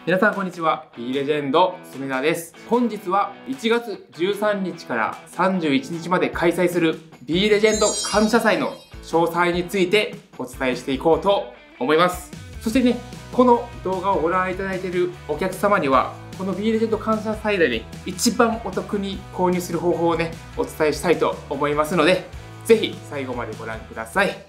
皆さんこんにちは。Bレジェンドすめだです。本日は1月13日から31日まで開催する Bレジェンド感謝祭の詳細についてお伝えしていこうと思います。そしてね、この動画をご覧いただいているお客様にはこの Bレジェンド感謝祭でね、一番お得に購入する方法をね、お伝えしたいと思いますので、ぜひ最後までご覧ください。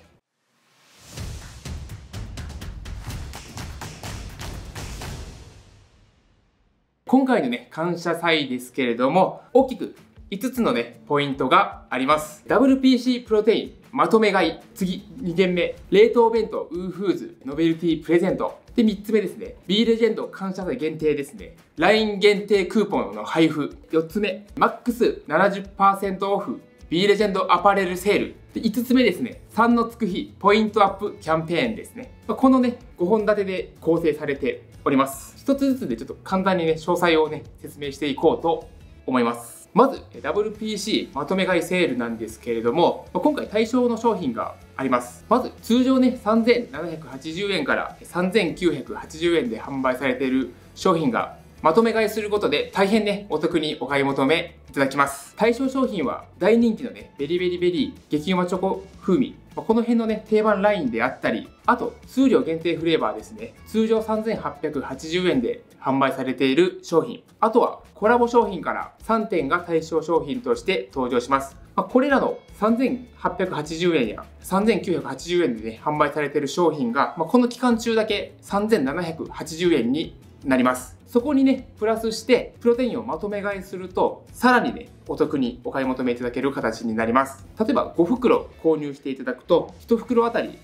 今回のね、感謝祭ですけれども、大きく5つのね、ポイントがあります。WPC プロテイン、まとめ買い。次、2点目。冷凍弁当、ウーフーズ、ノベルティプレゼント。で、3つ目ですね。B レジェンド感謝祭限定ですね。LINE 限定クーポンの配布。4つ目。マックス 70% オフ。B レジェンドアパレルセール。で、5つ目ですね。3のつく日、ポイントアップキャンペーンですね。このね、5本立てで構成されております。一つずつでちょっと簡単にね、詳細をね、説明していこうと思います。まず、WPC まとめ買いセールなんですけれども、今回対象の商品があります。まず、通常ね、3780円から3980円で販売されている商品がまとめ買いすることで大変ね、お得にお買い求めいただきます。対象商品は大人気のね、ベリベリベリー激うまチョコ風味。この辺のね、定番ラインであったり、あと、数量限定フレーバーですね。通常3880円で販売されている商品。あとは、コラボ商品から3点が対象商品として登場します。これらの3880円や3980円でね、販売されている商品が、この期間中だけ3780円になります。そこにね、プラスして、プロテインをまとめ買いすると、さらにね、お得にお買い求めいただける形になります。例えば5袋購入していただくと、1袋あたり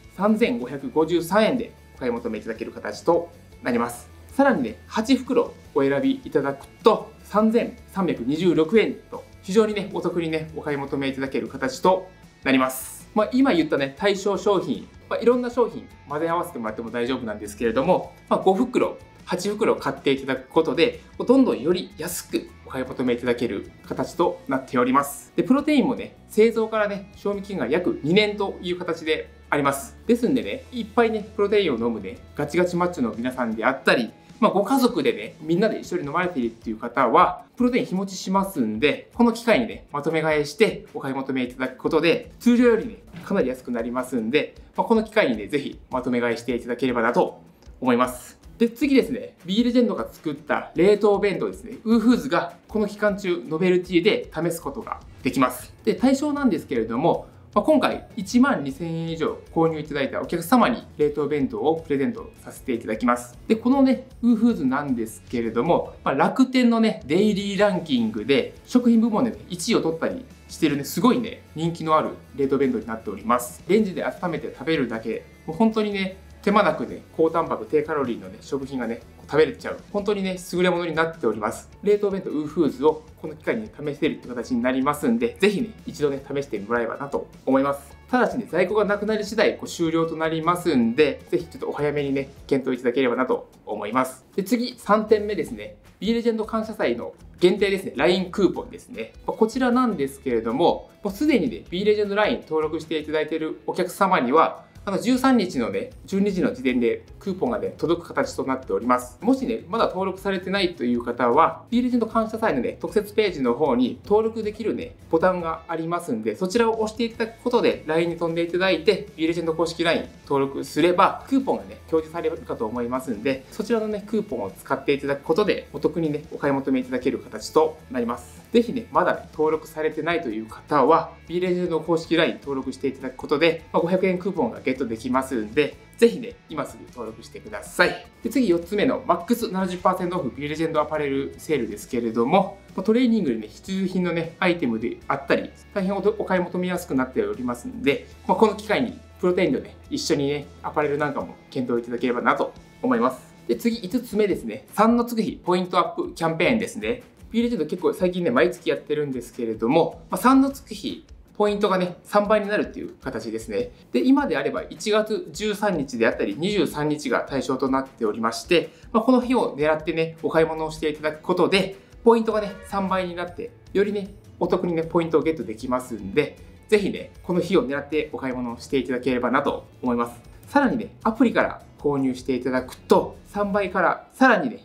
3553円でお買い求めいただける形となります。さらにね、8袋お選びいただくと、3326円と、非常にね、お得にね、お買い求めいただける形となります。今言ったね、対象商品、いろんな商品混ぜ合わせてもらっても大丈夫なんですけれども、5袋、8袋買っていただくことで、どんどんより安くお買い求めいただける形となっております。で、プロテインもね、製造からね、賞味期限が約2年という形であります。ですんでね、いっぱいね、プロテインを飲むね、ガチガチマッチョの皆さんであったり、ご家族でね、みんなで一緒に飲まれているっていう方は、プロテイン日持ちしますんで、この機会にね、まとめ買いしてお買い求めいただくことで、通常よりね、かなり安くなりますんで、この機会にね、ぜひまとめ買いしていただければなと思います。で、次ですね、B レジェンドが作った冷凍弁当ですね、ウーフーズがこの期間中、ノベルティで試すことができます。で、対象なんですけれども、今回1万2000円以上購入いただいたお客様に冷凍弁当をプレゼントさせていただきます。で、このね、ウーフーズなんですけれども、楽天のね、デイリーランキングで食品部門で、ね、1位を取ったりしてるね、すごいね、人気のある冷凍弁当になっております。レンジで温めて食べるだけ、もう本当にね、手間なくね、高タンパク、低カロリーのね、食品がね、食べれちゃう。本当にね、優れものになっております。冷凍弁当ウーフーズをこの機会に試せるって形になりますんで、ぜひね、一度ね、試してもらえればなと思います。ただしね、在庫がなくなり次第終了となりますんで、ぜひちょっとお早めにね、検討いただければなと思います。で、次、3点目ですね。B レジェンド感謝祭の限定ですね、LINE クーポンですね。こちらなんですけれども、もうすでにね、B レジェンド LINE 登録していただいているお客様には、13日のね、12時の時点でクーポンがね、届く形となっております。もしね、まだ登録されてないという方は、B レジェンド感謝祭のね、特設ページの方に登録できるね、ボタンがありますんで、そちらを押していただくことで、LINE に飛んでいただいて、B レジェンド公式 LINE 登録すれば、クーポンがね、表示されるかと思いますんで、そちらのね、クーポンを使っていただくことで、お得にね、お買い求めいただける形となります。ぜひね、まだね、登録されてないという方は、B レジェンド公式 LINE 登録していただくことで、500円クーポンがゲットできますんで、ぜひね、今すぐ登録してください。で、次4つ目のマックス 70% オフ B レジェンドアパレルセールですけれども、トレーニングでね、必需品のね、アイテムであったり、大変お買い求めやすくなっておりますんで、この機会にプロテインとね、一緒にね、アパレルなんかも検討いただければなと思います。で、次5つ目ですね、3のつく日ポイントアップキャンペーンですね。B レジェンド結構最近ね、毎月やってるんですけれども、3のつく日、ポイントがね、3倍になるっていう形ですね。で、今であれば1月13日であったり23日が対象となっておりまして、この日を狙ってね、お買い物をしていただくことで、ポイントがね、3倍になって、よりね、お得にね、ポイントをゲットできますんで、ぜひね、この日を狙ってお買い物をしていただければなと思います。さらにね、アプリから購入していただくと、3倍からさらにね、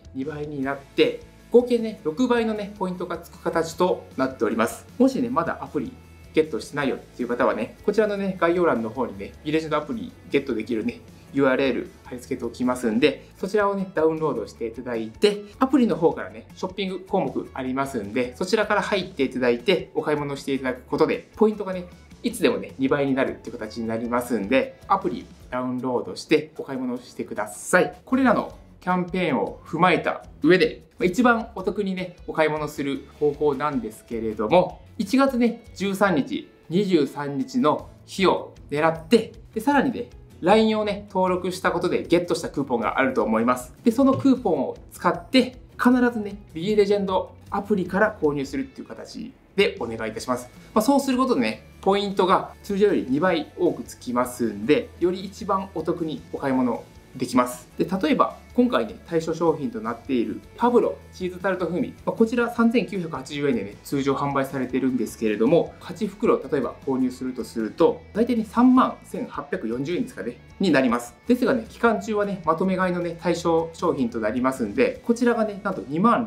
2倍になって、合計ね、6倍のね、ポイントがつく形となっております。もしね、まだアプリゲットしてないよっていう方はね、こちらのね、概要欄の方にね、ビレッジのアプリゲットできるね、URL 貼り付けておきますんで、そちらをね、ダウンロードしていただいて、アプリの方からね、ショッピング項目ありますんで、そちらから入っていただいて、お買い物していただくことで、ポイントがね、いつでもね、2倍になるっていう形になりますんで、アプリダウンロードしてお買い物してください。これらのキャンペーンを踏まえた上で、一番お得にね、お買い物する方法なんですけれども、1月ね、13日、23日の日を狙って、で、さらにね、LINE をね、登録したことでゲットしたクーポンがあると思います。で、そのクーポンを使って、必ずね、BAレジェンドアプリから購入するっていう形でお願いいたします。そうすることでね、ポイントが通常より2倍多くつきますんで、より一番お得にお買い物できます。で、例えば今回ね、対象商品となっているパブロチーズタルト風味、こちら3980円でね、通常販売されてるんですけれども、8袋例えば購入するとすると、大体ね、31,840円ですかね、になります。ですがね、期間中はね、まとめ買いのね、対象商品となりますんで、こちらがね、なんと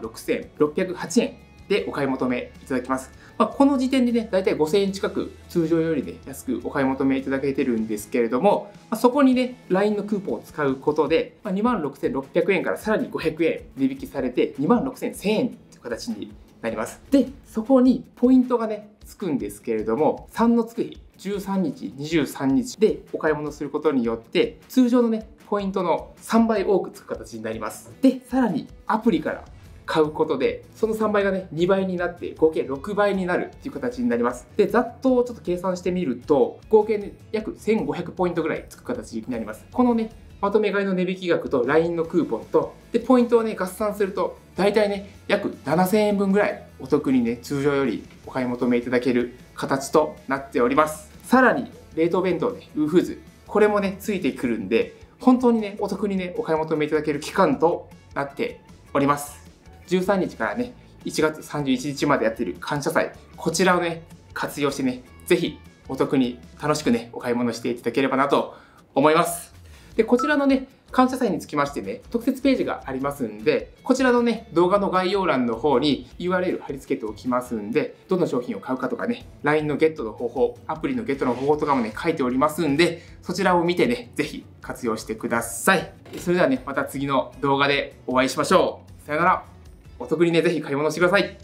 26,608円でお買い求めいただきます。この時点でね、だいたい5000円近く通常よりね、安くお買い求めいただけてるんですけれども、そこにね、LINE のクーポンを使うことで、26,600円からさらに500円値引きされて、26,100円という形になります。で、そこにポイントがね、つくんですけれども、3のつく日、13日、23日でお買い物することによって、通常のね、ポイントの3倍多くつく形になります。で、さらにアプリから買うことで、その3倍がね、2倍になって、合計6倍になるっていう形になります。で、ざっとちょっと計算してみると、合計ね、約1500ポイントぐらいつく形になります。このね、まとめ買いの値引き額と LINE のクーポンと、で、ポイントをね、合算すると、だいたいね、約7000円分ぐらいお得にね、通常よりお買い求めいただける形となっております。さらに、冷凍弁当ね、ウーフーズ、これもね、ついてくるんで、本当にね、お得にね、お買い求めいただける期間となっております。13日からね、1月31日までやっている感謝祭、こちらをね、活用してね、ぜひお得に楽しくね、お買い物していただければなと思います。で、こちらのね、感謝祭につきましてね、特設ページがありますんで、こちらのね、動画の概要欄の方に URL 貼り付けておきますんで、どの商品を買うかとかね、LINE のゲットの方法、アプリのゲットの方法とかもね、書いておりますんで、そちらを見てね、ぜひ活用してください。それではね、また次の動画でお会いしましょう。さよなら。お得にね、ぜひ買い物してください。